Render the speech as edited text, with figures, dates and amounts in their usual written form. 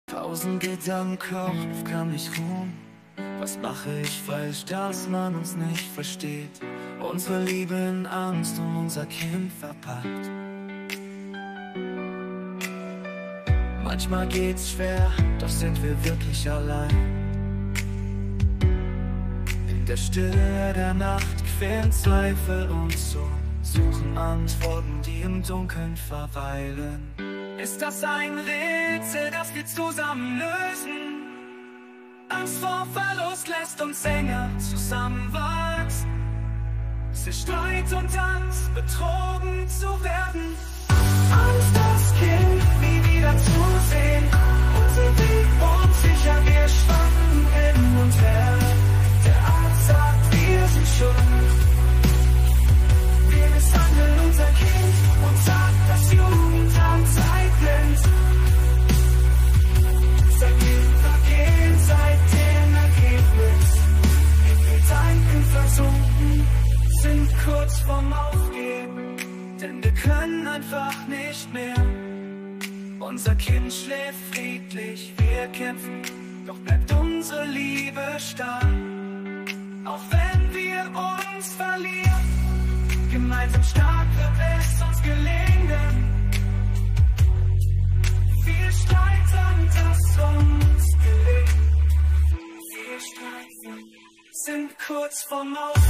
Tausend Gedanken, Kopf kann nicht ruhen. Was mache ich falsch, dass man uns nicht versteht? Unsere Liebe in Angst und unser Kind verpackt. Manchmal geht's schwer, doch sind wir wirklich allein. In der Stille der Nacht quälen Zweifel uns so, suchen Antworten, die im Dunkeln verweilen. Ist das ein Rätsel, das wir zusammen lösen? Angst vor Verlust lässt uns enger zusammenwachsen. Es ist Streit und Angst, betrogen zu werden. Angst, das Kind nie wieder zu sehen. Unser Weg unsicher, wir schwanken hin und her. Der Arzt sagt, wir sind schuld. Wir misshandeln unser Kind und sagt, das Jugendamt sei blind. Seitdem vergehen, seit dem Ergebnis. In Gedanken versunken, sind kurz vorm Aufgeben. Denn wir können einfach nicht mehr. Unser Kind schläft friedlich, wir kämpfen, doch bleibt unsere Liebe stark. Auch wenn wir uns verlieren, gemeinsam stark wird es uns gelingen. Viel Streit an das uns gelingt. Viel Streit sind kurz vorm Aus.